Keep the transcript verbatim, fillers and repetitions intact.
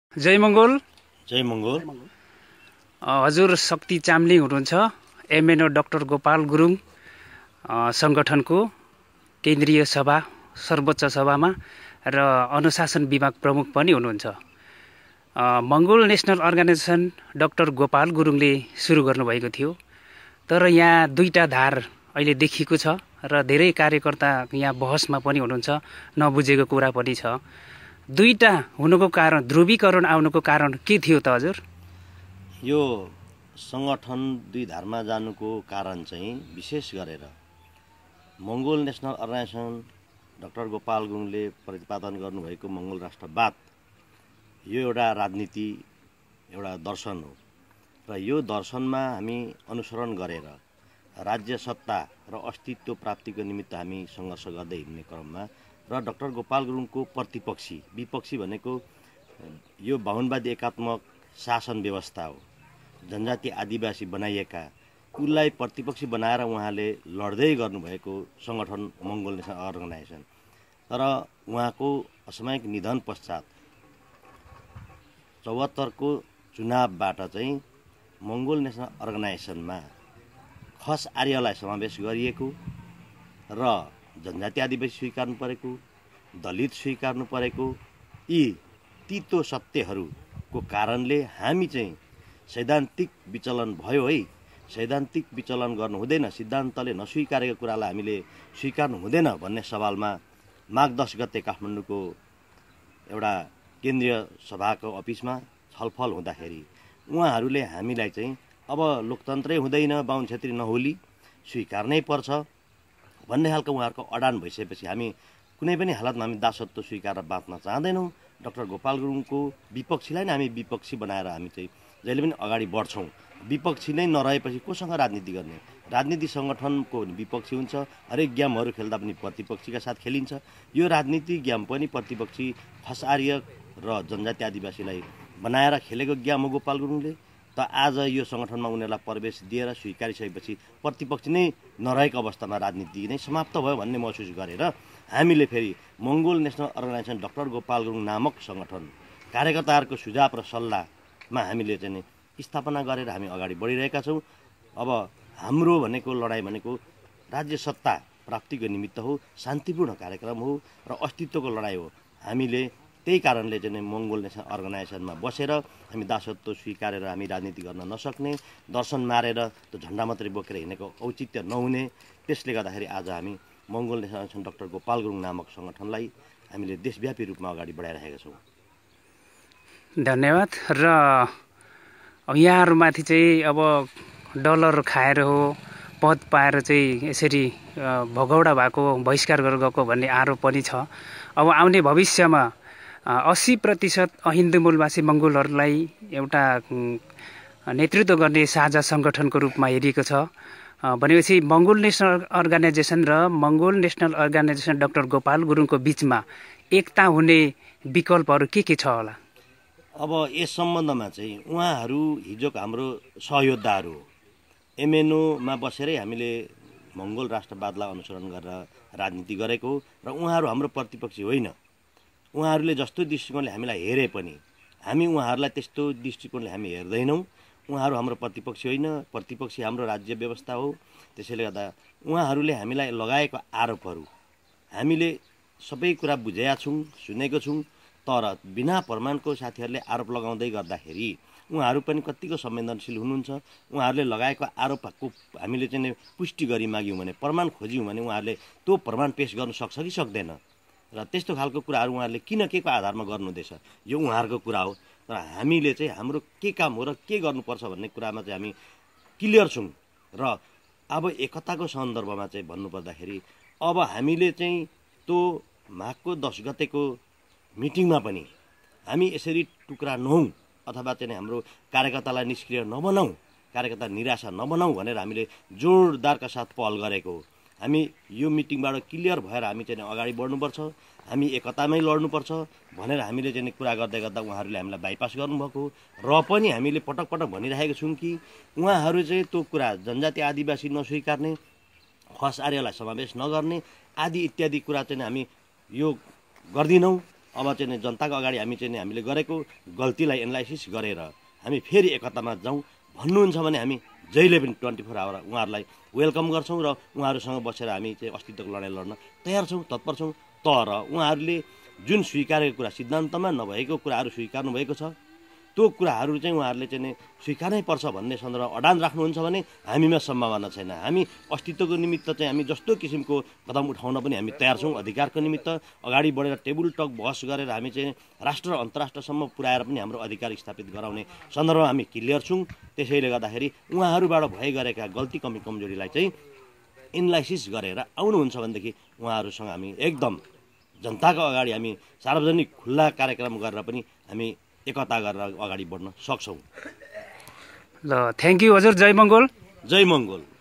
जय मङ्गोल। जय मङ्गोल। हजुर शक्ति चामलिङ हुनुहुन्छ, एमएनओ डाक्टर गोपाल गुरुङ सङ्गठनको केन्द्रीय सभा सर्वोच्च सभामा र अनुशासन विभाग प्रमुख पनि हुनुहुन्छ। Mongol national organisation doctor Gopal गुरुङले सुरु गर्नुभएको थियो, तर यहाँ दुईटा धार अहिले देखिएको छ र धेरै कार्यकर्ता यहाँ बहसमा पनि हुनुहुन्छ, नबुझेको कुरा पनि छ। दुईटा हुनुको कारण, ध्रुवीकरण आउनुको कारण के थियो त हजुर? यो सङ्गठन दुई धारमा जानुको कारण चाहिँ विशेष गरेर Mongol national organisation doctor Gopal गुरुङले प्रतिपादन गर्नुभएको मङ्गोल राष्ट्रवाद यो एउटा राजनीति, एउटा दर्शन हो र यो दर्शनमा हामी अनुसरण गरेर राज्य सत्ता र अस्तित्व प्राप्तिको निमित्त हामी सङ्घर्ष गर्दै हिँड्ने क्रममा र डाक्टर गोपाल गुरुङको प्रतिपक्षी, विपक्षी भनेको यो बाहुनवादी एकात्मक शासन व्यवस्था हो, जनजाति आदिवासी बनाइएका, उसलाई प्रतिपक्षी बनाएर उहाँले लड्दै गर्नुभएको सङ्गठन मङ्गोल नेसनल अर्गनाइजेसन। तर उहाँको असामयिक निधन पश्चात चौहत्तरको चुनावबाट चाहिँ मङ्गोल नेसनल अर्गनाइजेसनमा खस आर्यलाई समावेश गरिएको र जनजाति आदिवासी स्वीकार्नु परेको, दलित स्वीकार्नु परेको यी तितो सत्यहरूको कारणले हामी चाहिँ सैद्धान्तिक विचलन भयो है। सैद्धान्तिक विचलन गर्नु हुँदैन, सिद्धान्तले नस्वीकारेको कुरालाई हामीले स्वीकार्नु हुँदैन भन्ने सवालमा माघ दस गते काठमाडौँको एउटा केन्द्रीय सभाको अफिसमा छलफल हुँदाखेरि उहाँहरूले हामीलाई चाहिँ अब लोकतन्त्रै हुँदैन, बाहुन क्षेत्री नहोली, स्वीकार्नै पर्छ भन्ने खालको उहाँहरूको अडान भइसकेपछि हामी कुनै पनि हालतमा हामी दासत्व स्वीकारेर बाँच्न चाहँदैनौँ। डाक्टर गोपाल गुरुङको विपक्षीलाई नै हामी विपक्षी बनाएर हामी चाहिँ जहिले पनि अगाडि बढ्छौँ। विपक्षी नै नरहेपछि कोसँग राजनीति गर्ने? राजनीति सङ्गठनको विपक्षी हुन्छ, हरेक गेमहरू खेल्दा पनि प्रतिपक्षीका साथ खेलिन्छ। यो राजनीति गेम पनि प्रतिपक्षी खस आर्य र जनजाति आदिवासीलाई बनाएर खेलेको गेम हो गोपाल गुरुङले। त आज यो सङ्गठनमा उनीहरूलाई प्रवेश दिएर स्वीकारिसकेपछि प्रतिपक्षी नै नरहेको अवस्थामा राजनीति नै समाप्त भयो भन्ने महसुस गरेर हामीले फेरि Mongol national organisation doctor Gopal Gurung नामक सङ्गठन कार्यकर्ताहरूको सुझाव र सल्लाहमा हामीले चाहिँ स्थापना गरेर हामी अगाडि बढिरहेका छौँ। अब हाम्रो भनेको लडाइँ भनेको राज्य सत्ता प्राप्तिको निमित्त हो, शान्तिपूर्ण कार्यक्रम हो र अस्तित्वको लडाइँ हो। हामीले त्यही कारणले चाहिँ मङ्गोल नेसनल अर्गनाइजेसनमा बसेर हामी दासत्व स्वीकारेर हामी राजनीति गर्न नसक्ने, दर्शन मारेर त्यो झन्डा मात्रै बोकेर हिँडेको औचित्य नहुने, त्यसले गर्दाखेरि आज हामी Mongol national organisation doctor Gopal Gurung नामक सङ्गठनलाई हामीले देशव्यापी रूपमा अगाडि बढाइरहेका छौँ। धन्यवाद। र यहाँहरूमाथि चाहिँ अब डलर खाएर हो, पद पाएर चाहिँ यसरी भगौडा भएको, बहिष्कार गरेर गएको भन्ने आरोप पनि छ। अब आउने भविष्यमा अस्सी प्रतिशत अहिन्दू मूलवासी मङ्गोलहरूलाई एउटा नेतृत्व गर्ने साझा सङ्गठनको रूपमा हेरिएको छ भनेपछि मङ्गोल नेसनल अर्गनाइजेसन र Mongol national organisation doctor Gopal गुरुङको बिचमा एकता हुने विकल्पहरू के के छ होला? अब यस सम्बन्धमा चाहिँ उहाँहरू हिजोको हाम्रो सहयोद्धाहरू हो। एमएनओमा बसेरै हामीले मङ्गोल राष्ट्रवादलाई अनुसरण गरेर राजनीति गरेको र उहाँहरू हाम्रो प्रतिपक्षी होइन। उहाँहरूले जस्तो दृष्टिकोणले हामीलाई हेरे पनि हामी उहाँहरूलाई त्यस्तो दृष्टिकोणले हामी हेर्दैनौँ। उहाँहरू हाम्रो प्रतिपक्षी होइन, प्रतिपक्षी हाम्रो राज्य व्यवस्था हो। त्यसैले गर्दा उहाँहरूले हामीलाई लगाएको आरोपहरू हामीले सबै कुरा बुझेका छौँ, सुनेको छौँ, तर बिना प्रमाणको साथीहरूले आरोप लगाउँदै गर्दाखेरि उहाँहरू पनि कतिको संवेदनशील हुनुहुन्छ। उहाँहरूले लगाएको आरोपको हामीले चाहिँ पुष्टि गरी माग्यौँ भने, प्रमाण खोज्यौँ भने उहाँहरूले त्यो प्रमाण पेश गर्नु सक्छ कि सक्दैन र त्यस्तो खालको कुराहरू उहाँहरूले किन के को आधारमा गर्नुहुँदैछ यो उहाँहरूको कुरा हो। तर हामीले चाहिँ हाम्रो के काम हो र के गर्नुपर्छ भन्ने कुरामा चाहिँ हामी क्लियर छौँ। र अब एकताको सन्दर्भमा चाहिँ भन्नुपर्दाखेरि अब हामीले चाहिँ त्यो माघको दस गतेको मिटिङमा पनि हामी यसरी टुक्रा नहौँ अथवा चाहिँ हाम्रो कार्यकर्तालाई निष्क्रिय नबनाऊ, कार्यकर्ता निराशा नबनाऊ भनेर हामीले जोरदारका साथ पहल गरेको हो। हामी यो मिटिङबाट क्लियर भएर हामी चाहिँ अगाडि बढ्नुपर्छ, हामी एकतामै लड्नुपर्छ भनेर हामीले चाहिँ कुरा गर्दै गर्दा उहाँहरूले हामीलाई बाइपास गर्नुभएको र पनि हामीले पटक पटक भनिरहेको छौँ कि उहाँहरू चाहिँ त्यो कुरा जनजाति आदिवासी नस्वीकार्ने, खस आर्यलाई समावेश नगर्ने आदि इत्यादि कुरा चाहिँ हामी यो गर्दिनौँ। अब चाहिँ जनताको अगाडि हामी चाहिँ हामीले गरेको गल्तीलाई एनालाइसिस गरेर हामी फेरि एकतामा जाउँ भन्नुहुन्छ भने हामी जहिले पनि ट्वेन्टी फोर आवर उहाँहरूलाई वेलकम गर्छौँ र उहाँहरूसँग बसेर हामी चाहिँ अस्तित्वको लडाइँ लड्न तयार छौँ, तत्पर छौँ। तर उहाँहरूले जुन स्वीकारेको कुरा, सिद्धान्तमा नभएको कुराहरू स्वीकार्नु भएको छ, त्यो कुराहरू चाहिँ उहाँहरूले चाहिँ नि स्वीकार्नै पर्छ भन्ने सन्दर्भमा अडान राख्नुहुन्छ भने हामीमा सम्भावना छैन। हामी अस्तित्वको निमित्त चाहिँ हामी जस्तो किसिमको कदम उठाउन पनि हामी तयार छौँ। अधिकारको निमित्त अगाडि बढेर टेबल टक बहस गरेर हामी चाहिँ राष्ट्र अन्तर्राष्ट्रसम्म पुर्याएर पनि हाम्रो अधिकार स्थापित गराउने सन्दर्भमा हामी क्लियर छौँ। त्यसैले गर्दाखेरि उहाँहरूबाट भए गरेका गल्ती कमी कमजोरीलाई चाहिँ एनालाइसिस गरेर आउनुहुन्छ भनेदेखि उहाँहरूसँग हामी एकदम जनताको अगाडि हामी सार्वजनिक खुल्ला कार्यक्रम गरेर पनि हामी एकता गरेर अगाडि बढ्न सक्छौँ। ल थ्याङ्क यू हजुर। जय मङ्गोल। जय मङ्गोल।